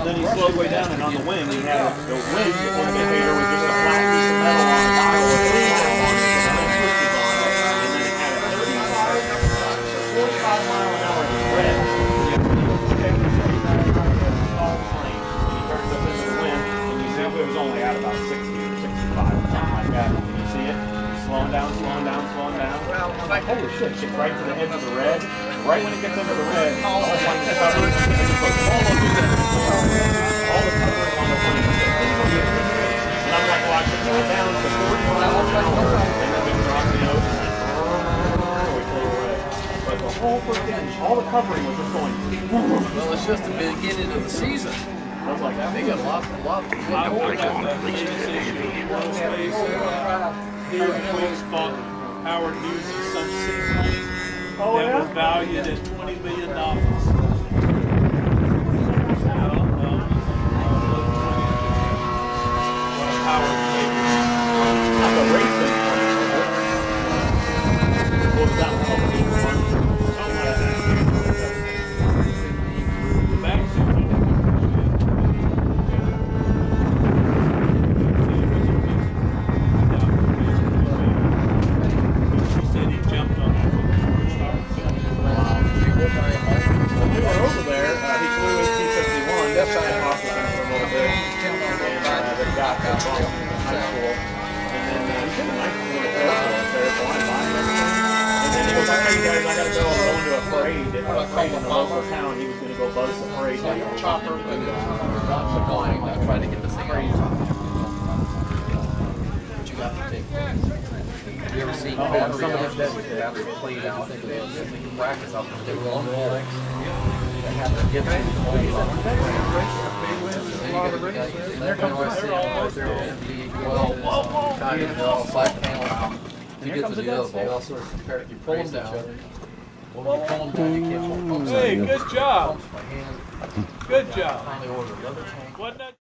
And then he slowed way down, and on the wing, he had the wind indicator was just a flat piece of metal on a dial with a dial on it, and then switches on it, and then it had a 45-mile-an-hour red. Okay, stall plane, and he turns up into the wind, and you see it was only at about 60 or 65 or something like that. Can you see it? He's slowing down, slowing down, slowing down. Well, I'm like, holy shit, it gets right to the edge of the red. Right when it gets under the red, all the plane is covered, and it goes all over the all the covering on the plane. And I'm like, well, I should go down to 40 miles an hour, and then we drop the ocean, and we flew away. But the whole freaking, all the covering was just going. Well, it's just the beginning of the season. I was like, they got a lot of Howard Hughes' Sunset plane that was valued at $20 million. Howard not the racing plane. What was that one called? chopper and trying to get this thing out. But you got to take. Have you ever seen battery played out? Practice out there. They were on the legs. They have to get side panel out to get to the other ball. You pull them down. Well, you pull them down, you can't pull them. Hey, good job. Good job. Finally ordered the other tank.